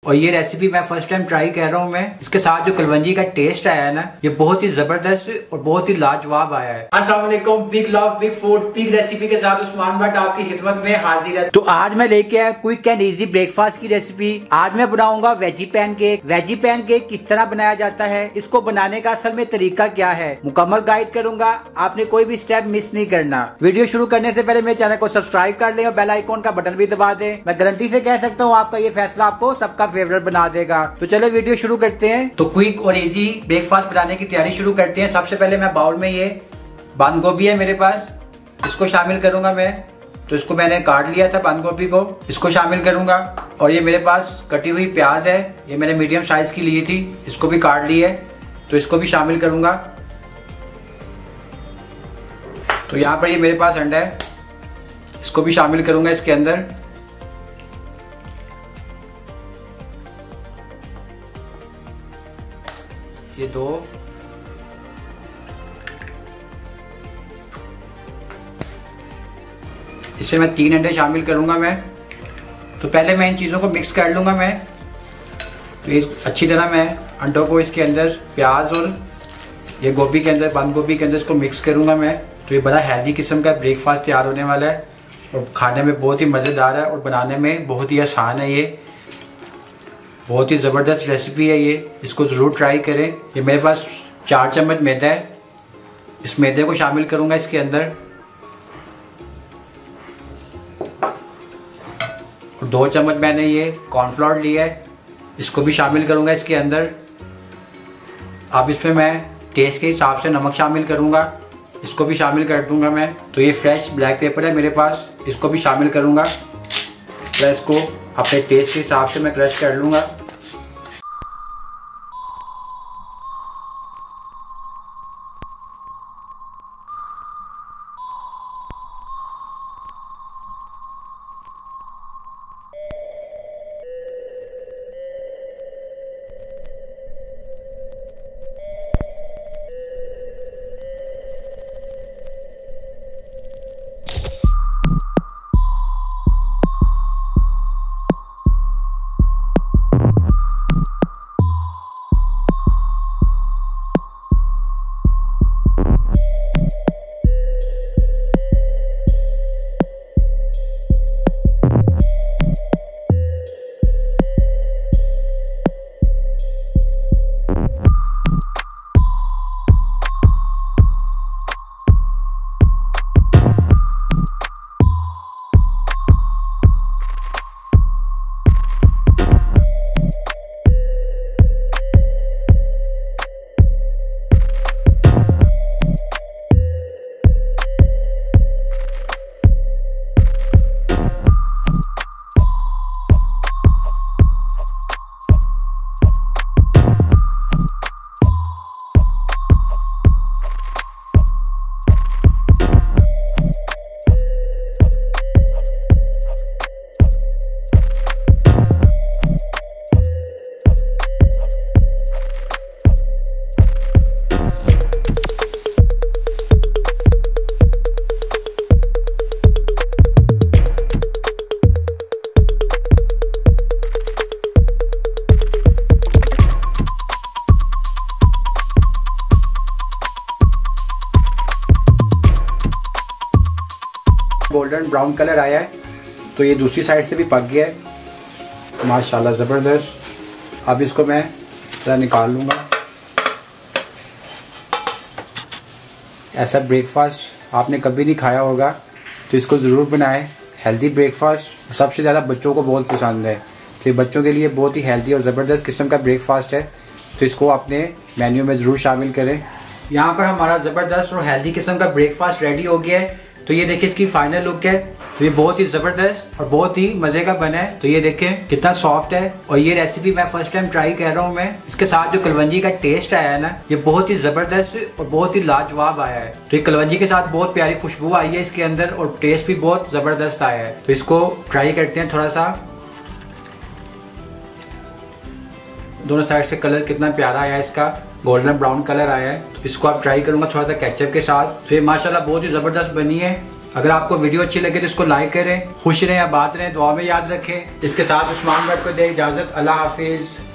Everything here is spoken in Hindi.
और ये रेसिपी मैं फर्स्ट टाइम ट्राई कर रहा हूँ। मैं इसके साथ जो कलवंजी का टेस्ट आया है ना, ये बहुत ही जबरदस्त और बहुत ही लाजवाब आया है। अस्सलाम वालेकुम, big love big food big recipe के साथ उस्मान भट्ट आपकी खिदमत में हाजिर है। तो आज मैं लेके आया क्विक एंड इजी ब्रेकफास्ट की रेसिपी। आज मैं बनाऊंगा वेजी पैनकेक। वेजी पैनकेक किस तरह बनाया जाता है, इसको बनाने का असल में तरीका क्या है, मुकम्मल गाइड करूंगा। आपने कोई भी स्टेप मिस नहीं करना। वीडियो शुरू करने से पहले मेरे चैनल को सब्सक्राइब कर लें और बेल आइकॉन का बटन भी दबा दें। मैं गारंटी से कह सकता हूँ आपका ये फैसला आपको सबका फेवरेट बना देगा। तो चले वीडियो शुरू करते हैं। तो क्विक और इजी ब्रेकफास्ट बनाने की तैयारी शुरू करते हैं। सबसे पहले मैं बाउल में ये बंद गोभी है मेरे पास, इसको शामिल करूंगा मैं। तो इसको मैंने काट लिया था बंद गोभी को, इसको शामिल करूंगा। और ये मेरे पास कटी हुई प्याज है, ये मैंने मीडियम साइज की ली थी, इसको भी काट ली है, तो इसको भी शामिल करूंगा। तो यहाँ पर ये मेरे पास अंडा है, इसको भी शामिल करूंगा इसके अंदर। ये दो, इसमें मैं 3 अंडे शामिल करूंगा मैं। तो पहले मैं इन चीज़ों को मिक्स कर लूंगा मैं। तो ये अच्छी तरह मैं अंडों को इसके अंदर प्याज और ये गोभी के अंदर, बंद गोभी के अंदर इसको मिक्स करूंगा मैं। तो ये बड़ा हेल्दी किस्म का ब्रेकफास्ट तैयार होने वाला है और खाने में बहुत ही मज़ेदार है और बनाने में बहुत ही आसान है। ये बहुत ही ज़बरदस्त रेसिपी है ये, इसको ज़रूर ट्राई करें। ये मेरे पास 4 चम्मच मैदा है, इस मैदे को शामिल करूंगा इसके अंदर। और 2 चम्मच मैंने ये कॉर्नफ्लोर लिया है, इसको भी शामिल करूंगा इसके अंदर। अब इसमें मैं टेस्ट के हिसाब से नमक शामिल करूंगा, इसको भी शामिल कर दूंगा मैं। तो ये फ्रेश ब्लैक पेपर है मेरे पास, इसको भी शामिल करूंगा। तो इसको अपने टेस्ट के हिसाब से मैं क्रश कर लूंगा। गोल्डन ब्राउन कलर आया है, तो ये दूसरी साइड से भी पक गया है माशाल्लाह, ज़बरदस्त। अब इसको मैं जरा निकाल लूँगा। ऐसा ब्रेकफास्ट आपने कभी नहीं खाया होगा तो इसको ज़रूर बनाएं। हेल्दी ब्रेकफास्ट सबसे ज़्यादा बच्चों को बहुत पसंद है, तो ये बच्चों के लिए बहुत ही हेल्दी और ज़बरदस्त किस्म का ब्रेकफास्ट है, तो इसको अपने मेन्यू में ज़रूर शामिल करें। यहाँ पर हमारा ज़बरदस्त और हेल्दी किस्म का ब्रेकफास्ट रेडी हो गया है। तो ये देखिए इसकी फाइनल लुक है। तो ये बहुत ही जबरदस्त और बहुत ही मजे का बना है। तो ये देखें कितना सॉफ्ट है। और ये रेसिपी मैं फर्स्ट टाइम ट्राई कर रहा हूँ मैं। इसके साथ जो कलवंजी का टेस्ट आया है ना, ये बहुत ही जबरदस्त और बहुत ही लाजवाब आया है। तो ये कलवंजी के साथ बहुत प्यारी खुशबू आई है इसके अंदर और टेस्ट भी बहुत जबरदस्त आया है। तो इसको ट्राई करते हैं थोड़ा सा। दोनों साइड से कलर कितना प्यारा आया है, इसका गोल्डन ब्राउन कलर आया है। तो इसको आप ट्राई करूंगा थोड़ा सा केचप के साथ। तो ये माशाल्लाह बहुत ही जबरदस्त बनी है अगर आपको वीडियो अच्छी लगे तो इसको लाइक करें। खुश रहें, आबाद रहें, दुआ में याद रखें। इसके साथ उस्मान भाई को दे इजाजत। अल्लाह हाफिज।